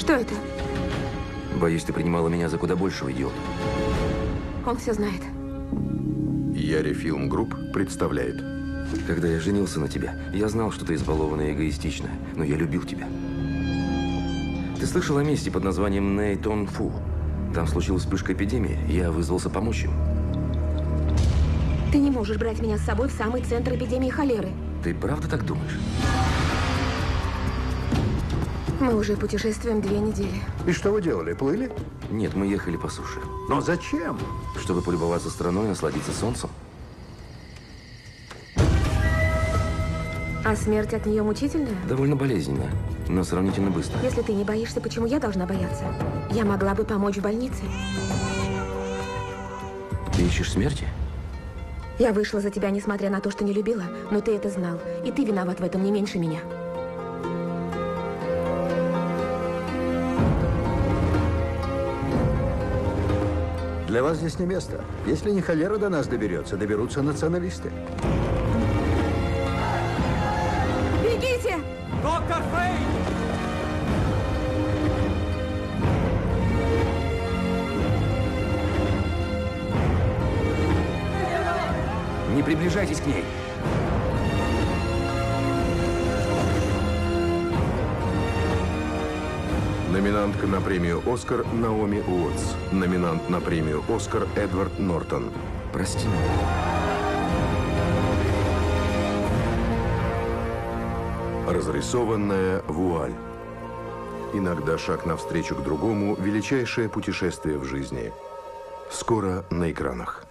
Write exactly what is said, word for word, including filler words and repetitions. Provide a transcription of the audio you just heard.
Что это? Боюсь, ты принимала меня за куда большего идиота. Он все знает. Яри Film Group представляет. Когда я женился на тебе, я знал, что ты избалованная и эгоистичная, но я любил тебя. Ты слышал о месте под названием Нейтон Фу? Там случилась вспышка эпидемии, я вызвался помочь им. Ты не можешь брать меня с собой в самый центр эпидемии холеры. Ты правда так думаешь? Мы уже путешествуем две недели. И что вы делали? Плыли? Нет, мы ехали по суше. Но зачем? Чтобы полюбоваться страной и насладиться солнцем. А смерть от нее мучительная? Довольно болезненная, но сравнительно быстро. Если ты не боишься, почему я должна бояться? Я могла бы помочь в больнице. Ты ищешь смерти? Я вышла за тебя, несмотря на то, что не любила, но ты это знал. И ты виноват в этом не меньше меня. Для вас здесь не место. Если не холера до нас доберется, доберутся националисты. Бегите! Доктор Фейн! Не приближайтесь к ней. Номинантка на премию «Оскар» Наоми Уотс. Номинант на премию «Оскар» Эдвард Нортон. Прости меня. Разрисованная вуаль. Иногда шаг навстречу к другому – величайшее путешествие в жизни. Скоро на экранах.